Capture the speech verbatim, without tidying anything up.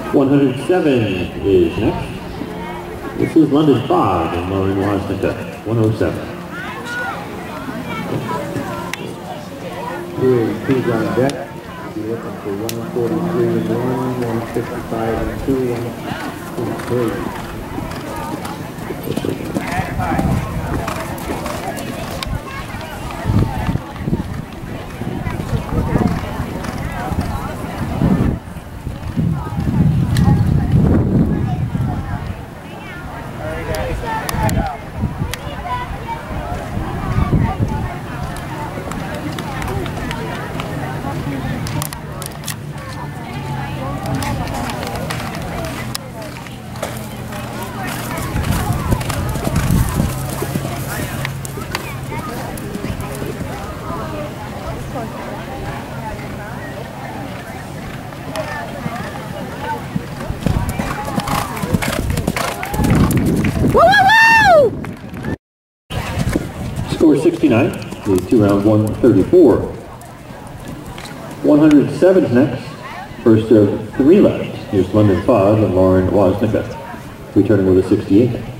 one hundred seven is next. This is London five and Lauren Woznicka, one oh seven. Two eighty-twos on deck. Be looking for one forty-three and one, one fifty-five and two, one three. Score sixty-nine, the two-round one thirty-four. one hundred seven is next. First of three left. Here's London five and Lauren Woznicka, returning with a sixty-eight.